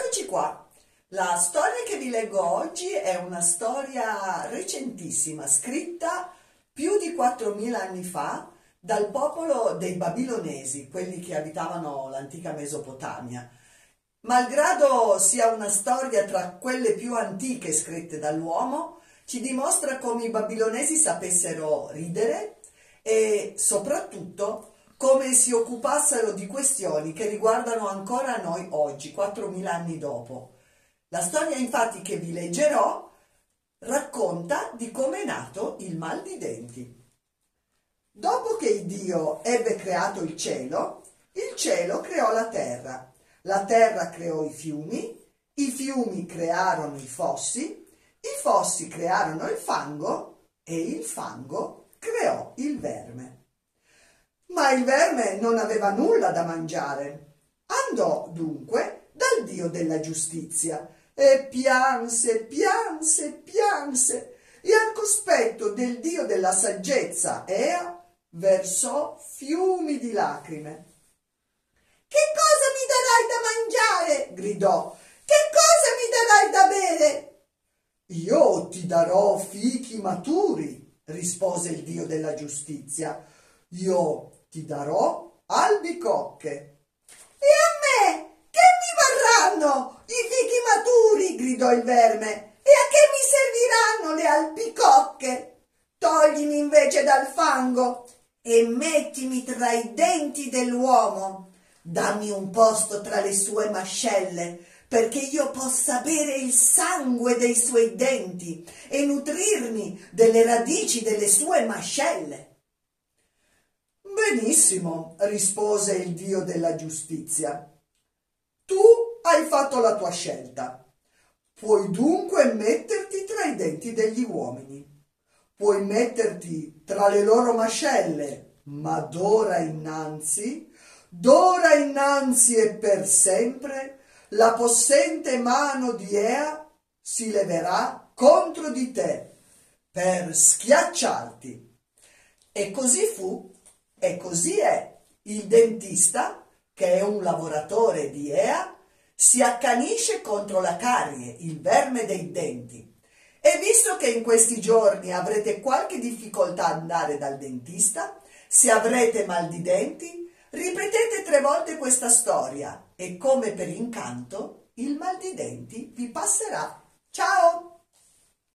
Eccoci qua. La storia che vi leggo oggi è una storia recentissima, scritta più di 4.000 anni fa dal popolo dei Babilonesi, quelli che abitavano l'antica Mesopotamia. Malgrado sia una storia tra quelle più antiche scritte dall'uomo, ci dimostra come i babilonesi sapessero ridere e soprattutto come si occupassero di questioni che riguardano ancora noi oggi, 4.000 anni dopo. La storia infatti che vi leggerò racconta di come è nato il mal di denti. Dopo che Dio ebbe creato il cielo creò la terra creò i fiumi crearono i fossi crearono il fango e il fango creò il verme. Ma il verme non aveva nulla da mangiare. Andò dunque dal Dio della giustizia e pianse e al cospetto del Dio della saggezza Ea versò fiumi di lacrime. «Che cosa mi darai da mangiare?» gridò. «Che cosa mi darai da bere?» «Io ti darò fichi maturi», rispose il Dio della giustizia. «Io ti darò albicocche». «E a me che mi varranno i fichi maturi?» gridò il verme. «E a che mi serviranno le albicocche? Toglimi invece dal fango e mettimi tra i denti dell'uomo. Dammi un posto tra le sue mascelle, perché io possa bere il sangue dei suoi denti e nutrirmi delle radici delle sue mascelle». «Benissimo», rispose il Dio della giustizia. «Tu hai fatto la tua scelta. Puoi dunque metterti tra i denti degli uomini. Puoi metterti tra le loro mascelle, ma d'ora innanzi e per sempre, la possente mano di Ea si leverà contro di te per schiacciarti». E così fu, e così è. Il dentista, che è un lavoratore di Ea, si accanisce contro la carie, il verme dei denti. E visto che in questi giorni avrete qualche difficoltà ad andare dal dentista, se avrete mal di denti, ripetete 3 volte questa storia e come per incanto il mal di denti vi passerà. Ciao!